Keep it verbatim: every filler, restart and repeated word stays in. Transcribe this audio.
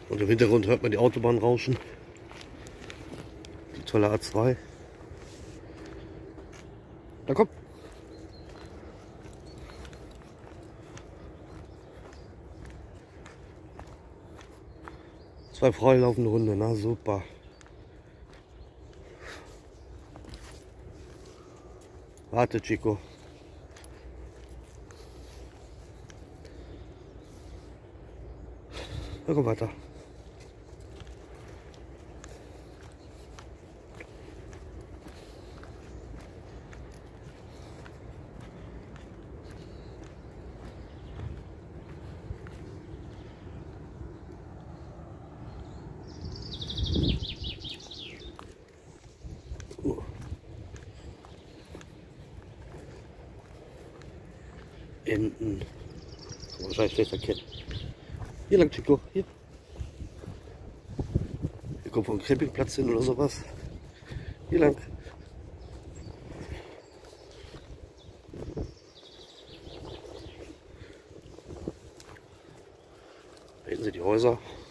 Und im Hintergrund hört man die Autobahn rauschen. Die tolle A zwei. Na komm. Zwei freilaufende Hunde, na super. Warte, Chico. Na komm weiter. Enten. Kann man wahrscheinlich schlecht erkennen. Hier lang, Chico. Hier. Hier kommt vom Campingplatz hin oder sowas. Hier lang. Da hinten sind die Häuser.